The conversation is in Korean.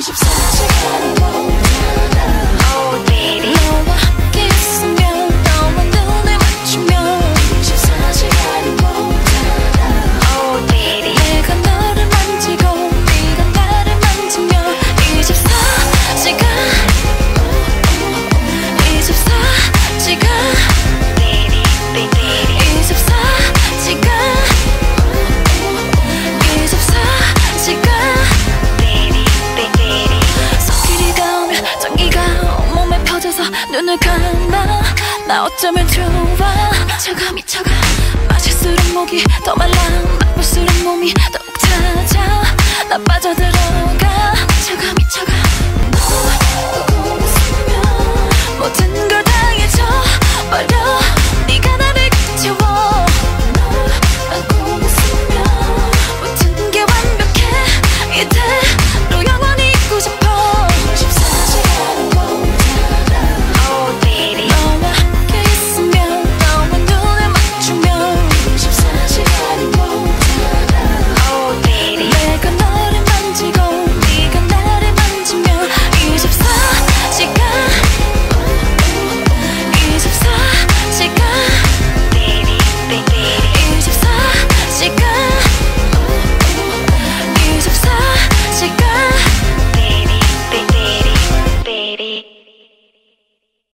24시간이 모자라. Oh baby 너와 함께 있으면 너와 눈을 맞추면 24시간이 모자라. Oh baby 내가 너를 만지고 네가 나를 만지면 24시간 24시간 baby baby 24시간 24시간 baby baby 손길이 닿으면 전기가 온몸에 퍼져서 눈을 감아 나 어쩌면 좋아 미쳐가 마실수록 목이 더 말라 맛볼수록 몸이 더욱 찾아 나 빠져들어가 미쳐가